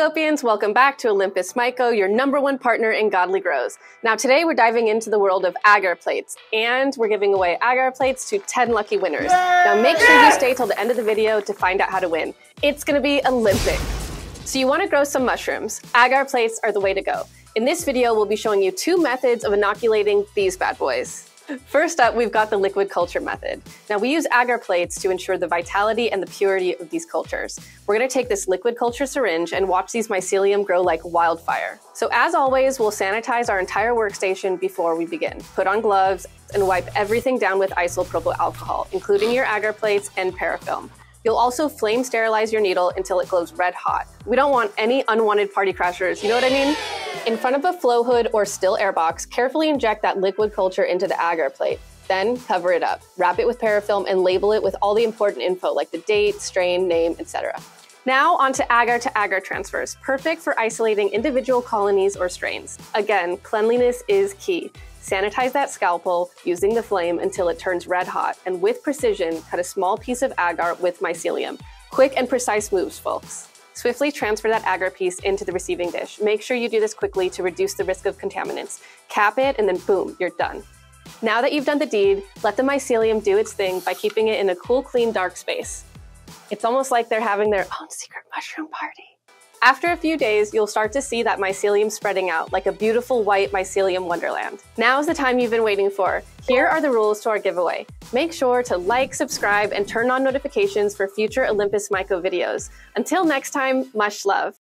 Mycopians, welcome back to Olympus Myco, your #1 partner in godly grows. Now today we're diving into the world of agar plates, and we're giving away agar plates to 10 lucky winners. Now make sure you stay till the end of the video to find out how to win. It's gonna be Olympic. So you wanna grow some mushrooms. Agar plates are the way to go. In this video, we'll be showing you 2 methods of inoculating these bad boys. First up, we've got the liquid culture method. Now we use agar plates to ensure the vitality and the purity of these cultures. We're gonna take this liquid culture syringe and watch these mycelium grow like wildfire. So as always, we'll sanitize our entire workstation before we begin. Put on gloves and wipe everything down with isopropyl alcohol, including your agar plates and parafilm. You'll also flame sterilize your needle until it glows red hot. We don't want any unwanted party crashers, you know what I mean? In front of a flow hood or still air box, carefully inject that liquid culture into the agar plate. Then cover it up. Wrap it with parafilm and label it with all the important info like the date, strain, name, etc. Now onto agar-to-agar transfers, perfect for isolating individual colonies or strains. Again, cleanliness is key. Sanitize that scalpel using the flame until it turns red hot, and with precision, cut a small piece of agar with mycelium. Quick and precise moves, folks. Swiftly transfer that agar piece into the receiving dish. Make sure you do this quickly to reduce the risk of contaminants. Cap it, and then boom, you're done. Now that you've done the deed, let the mycelium do its thing by keeping it in a cool, clean, dark space. It's almost like they're having their own secret mushroom party. After a few days, you'll start to see that mycelium spreading out like a beautiful white mycelium wonderland. Now is the time you've been waiting for. Here are the rules to our giveaway. Make sure to like, subscribe, and turn on notifications for future Olympus Myco videos. Until next time, much love.